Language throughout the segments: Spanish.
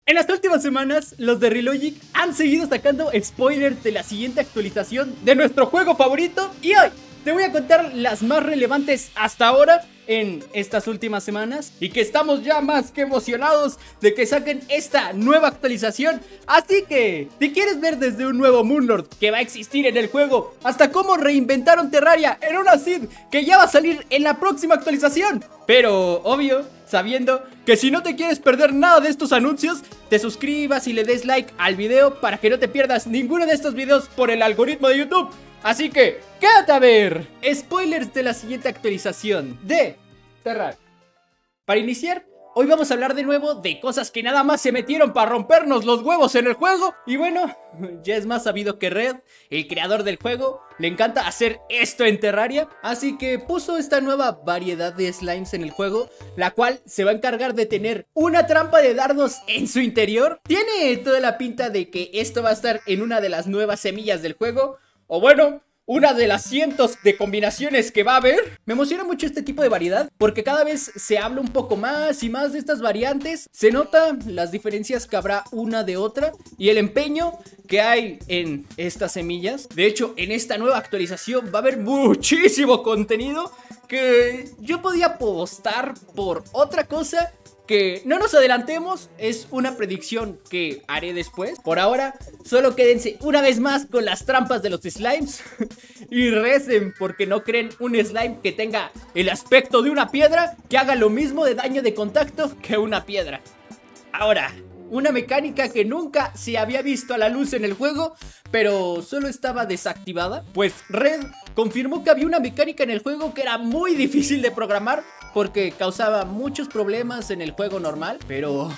En las últimas semanas, los de Relogic han seguido sacando spoilers de la siguiente actualización de nuestro juego favorito. Y hoy te voy a contar las más relevantes hasta ahora en estas últimas semanas. Y que estamos ya más que emocionados de que saquen esta nueva actualización. Así que, si quieres ver desde un nuevo Moonlord que va a existir en el juego, hasta cómo reinventaron Terraria en una seed que ya va a salir en la próxima actualización. Pero, obvio, sabiendo que si no te quieres perder nada de estos anuncios, te suscribas y le des like al video para que no te pierdas ninguno de estos videos por el algoritmo de YouTube. Así que, quédate a ver spoilers de la siguiente actualización de Terraria. Para iniciar, hoy vamos a hablar de nuevo de cosas que nada más se metieron para rompernos los huevos en el juego. Y bueno, ya es más sabido que Red, el creador del juego, le encanta hacer esto en Terraria. Así que puso esta nueva variedad de slimes en el juego, la cual se va a encargar de tener una trampa de dardos en su interior. Tiene toda la pinta de que esto va a estar en una de las nuevas semillas del juego, o bueno, una de las cientos de combinaciones que va a haber. Me emociona mucho este tipo de variedad, porque cada vez se habla un poco más y más de estas variantes. Se nota las diferencias que habrá una de otra y el empeño que hay en estas semillas. De hecho, en esta nueva actualización va a haber muchísimo contenido que yo podía apostar por otra cosa. Que no nos adelantemos, es una predicción que haré después. Por ahora, solo quédense una vez más con las trampas de los slimes y recen porque no creen un slime que tenga el aspecto de una piedra, que haga lo mismo de daño de contacto que una piedra. Ahora, una mecánica que nunca se había visto a la luz en el juego, pero solo estaba desactivada. Pues Red confirmó que había una mecánica en el juego que era muy difícil de programar, porque causaba muchos problemas en el juego normal. Pero,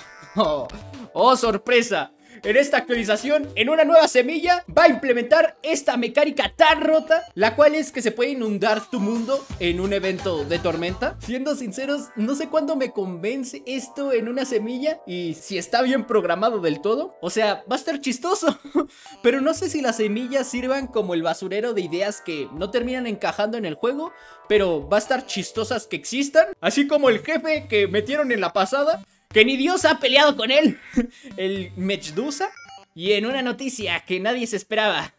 oh sorpresa, en esta actualización, en una nueva semilla, va a implementar esta mecánica tan rota, la cual es que se puede inundar tu mundo en un evento de tormenta. Siendo sinceros, no sé cuándo me convence esto en una semilla y si está bien programado del todo. O sea, va a estar chistoso, pero no sé si las semillas sirvan como el basurero de ideas que no terminan encajando en el juego, pero va a estar chistosas que existan. Así como el jefe que metieron en la pasada, que ni Dios ha peleado con él, el Mechdusa. Y en una noticia que nadie se esperaba,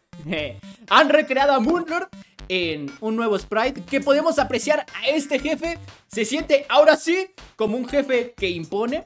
han recreado a Moonlord en un nuevo sprite que podemos apreciar a este jefe. Se siente ahora sí como un jefe que impone.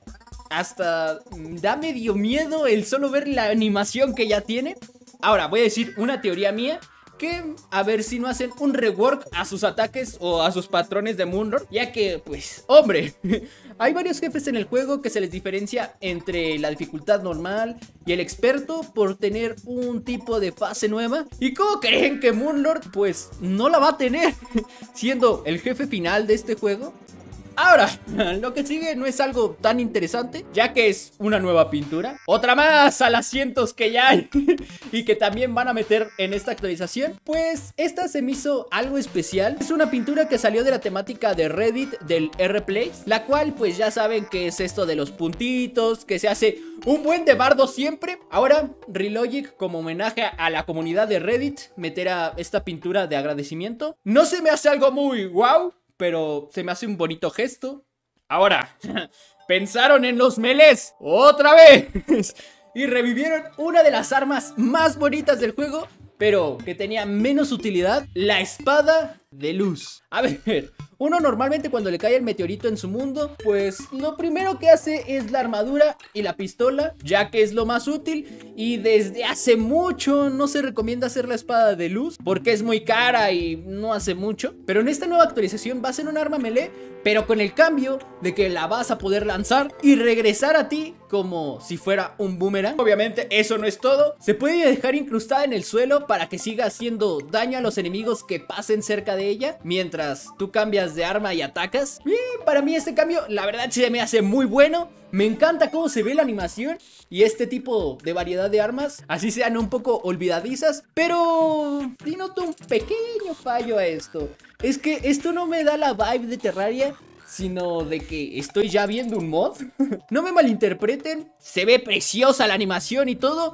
Hasta da medio miedo el solo ver la animación que ya tiene. Ahora voy a decir una teoría mía, que a ver si no hacen un rework a sus ataques o a sus patrones de Moonlord, ya que pues hombre, hay varios jefes en el juego que se les diferencia entre la dificultad normal y el experto por tener un tipo de fase nueva. ¿Y cómo creen que Moonlord pues no la va a tener siendo el jefe final de este juego? Ahora, lo que sigue no es algo tan interesante, ya que es una nueva pintura. Otra más a las cientos que ya hay y que también van a meter en esta actualización. Pues esta se me hizo algo especial. Es una pintura que salió de la temática de Reddit del Rplay, la cual pues ya saben que es esto de los puntitos, que se hace un buen de bardo siempre. Ahora Relogic, como homenaje a la comunidad de Reddit, meterá esta pintura de agradecimiento. No se me hace algo muy wow, pero se me hace un bonito gesto. Ahora, pensaron en los melés otra vez y revivieron una de las armas más bonitas del juego, pero que tenía menos utilidad: la espada de luz. A ver, uno normalmente cuando le cae el meteorito en su mundo, pues lo primero que hace es la armadura y la pistola, ya que es lo más útil. Y desde hace mucho no se recomienda hacer la espada de luz, porque es muy cara y no hace mucho. Pero en esta nueva actualización va a ser un arma melee, pero con el cambio de que la vas a poder lanzar y regresar a ti como si fuera un boomerang. Obviamente eso no es todo, se puede dejar incrustada en el suelo para que siga haciendo daño a los enemigos que pasen cerca de ella mientras tú cambias de arma y atacas. Y para mí este cambio la verdad se me hace muy bueno. Me encanta cómo se ve la animación y este tipo de variedad de armas, así sean un poco olvidadizas. Pero sí noto un pequeño fallo a esto. Es que esto no me da la vibe de Terraria, sino de que estoy ya viendo un mod. No me malinterpreten, se ve preciosa la animación y todo,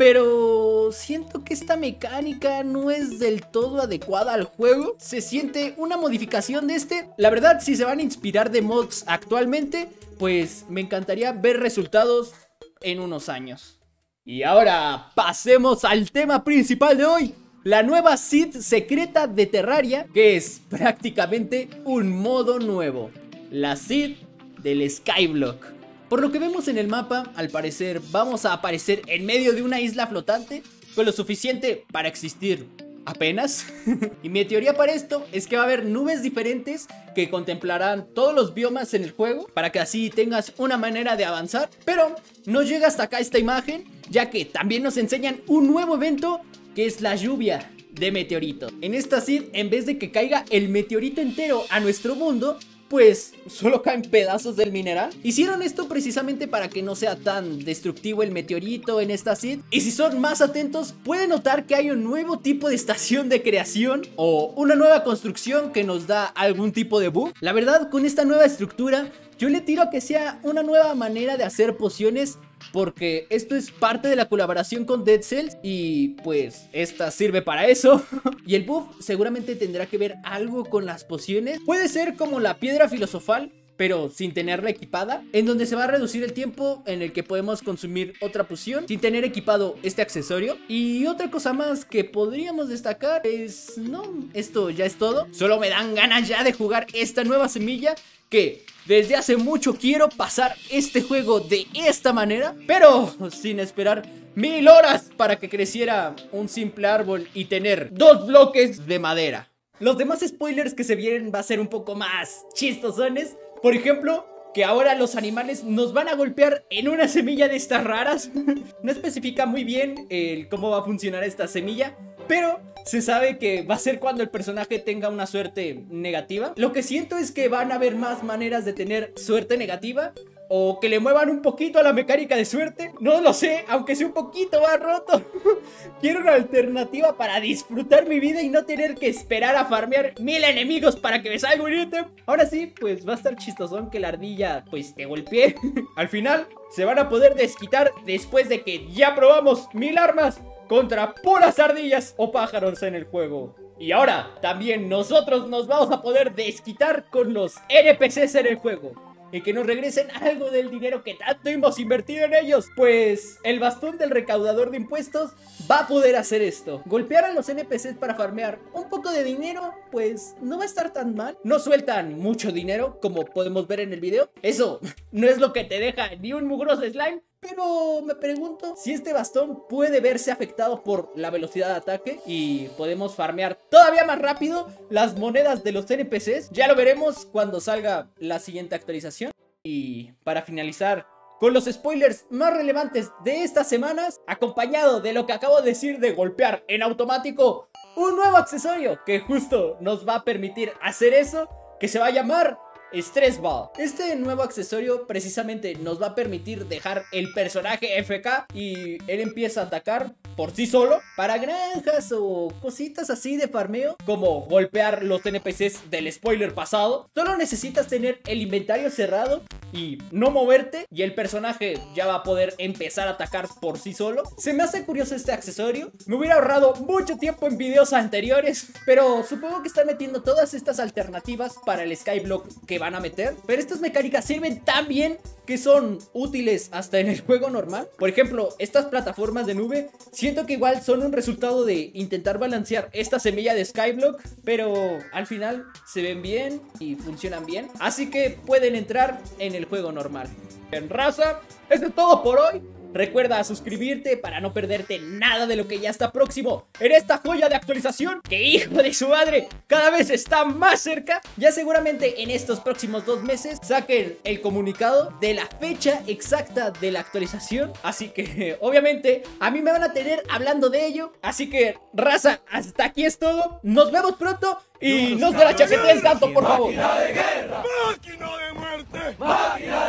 pero siento que esta mecánica no es del todo adecuada al juego. Se siente una modificación de este. La verdad, si se van a inspirar de mods actualmente, pues me encantaría ver resultados en unos años. Y ahora pasemos al tema principal de hoy. La nueva Seed secreta de Terraria, que es prácticamente un modo nuevo. La Seed del Skyblock. Por lo que vemos en el mapa, al parecer vamos a aparecer en medio de una isla flotante con lo suficiente para existir apenas. Y mi teoría para esto es que va a haber nubes diferentes que contemplarán todos los biomas en el juego, para que así tengas una manera de avanzar. Pero no llega hasta acá esta imagen, ya que también nos enseñan un nuevo evento, que es la lluvia de meteoritos. En esta Seed, en vez de que caiga el meteorito entero a nuestro mundo, pues solo caen pedazos del mineral. Hicieron esto precisamente para que no sea tan destructivo el meteorito en esta Seed. Y si son más atentos, pueden notar que hay un nuevo tipo de estación de creación o una nueva construcción que nos da algún tipo de bug. La verdad, con esta nueva estructura, yo le tiro a que sea una nueva manera de hacer pociones, porque esto es parte de la colaboración con Dead Cells y pues esta sirve para eso. Y el buff seguramente tendrá que ver algo con las pociones. Puede ser como la piedra filosofal, pero sin tenerla equipada, en donde se va a reducir el tiempo en el que podemos consumir otra poción sin tener equipado este accesorio. Y otra cosa más que podríamos destacar es... no, esto ya es todo. Solo me dan ganas ya de jugar esta nueva semilla, que desde hace mucho quiero pasar este juego de esta manera, pero sin esperar 1000 horas para que creciera un simple árbol y tener 2 bloques de madera. Los demás spoilers que se vienen va a ser un poco más chistosones. Por ejemplo, que ahora los animales nos van a golpear en una semilla de estas raras. No especifica muy bien cómo va a funcionar esta semilla, pero se sabe que va a ser cuando el personaje tenga una suerte negativa. Lo que siento es que van a haber más maneras de tener suerte negativa, o que le muevan un poquito a la mecánica de suerte. No lo sé, aunque sea un poquito más roto. Quiero una alternativa para disfrutar mi vida y no tener que esperar a farmear 1000 enemigos para que me salga un ítem. Ahora sí, pues va a estar chistosón que la ardilla pues te golpee. Al final se van a poder desquitar después de que ya probamos 1000 armas contra puras ardillas o pájaros en el juego. Y ahora también nosotros nos vamos a poder desquitar con los NPCs en el juego, y que nos regresen algo del dinero que tanto hemos invertido en ellos. Pues el bastón del recaudador de impuestos va a poder hacer esto. Golpear a los NPCs para farmear un poco de dinero, pues no va a estar tan mal. No sueltan mucho dinero, como podemos ver en el video. Eso no es lo que te deja ni un mugroso slime. Pero me pregunto si este bastón puede verse afectado por la velocidad de ataque y podemos farmear todavía más rápido las monedas de los NPCs. Ya lo veremos cuando salga la siguiente actualización. Y para finalizar con los spoilers más relevantes de estas semanas, acompañado de lo que acabo de decir de golpear en automático, un nuevo accesorio que justo nos va a permitir hacer eso, que se va a llamar Stress Ball. Este nuevo accesorio precisamente nos va a permitir dejar el personaje FK y él empieza a atacar por sí solo para granjas o cositas así de farmeo, como golpear los NPCs del spoiler pasado. Solo necesitas tener el inventario cerrado y no moverte, y el personaje ya va a poder empezar a atacar por sí solo. Se me hace curioso este accesorio. Me hubiera ahorrado mucho tiempo en videos anteriores, pero supongo que están metiendo todas estas alternativas para el Skyblock que van a meter. Pero estas mecánicas sirven tan bien que son útiles hasta en el juego normal. Por ejemplo, estas plataformas de nube, siento que igual son un resultado de intentar balancear esta semilla de Skyblock, pero al final se ven bien y funcionan bien, así que pueden entrar en el juego normal. En raza, esto es todo por hoy. Recuerda suscribirte para no perderte nada de lo que ya está próximo en esta joya de actualización, que hijo de su madre, cada vez está más cerca. Ya seguramente en estos próximos 2 meses saquen el comunicado de la fecha exacta de la actualización, así que obviamente a mí me van a tener hablando de ello. Así que raza, hasta aquí es todo. Nos vemos pronto y no se la chaqueteen tanto, por favor. ¡Máquina de guerra! ¡Máquina de muerte! ¡Máquina de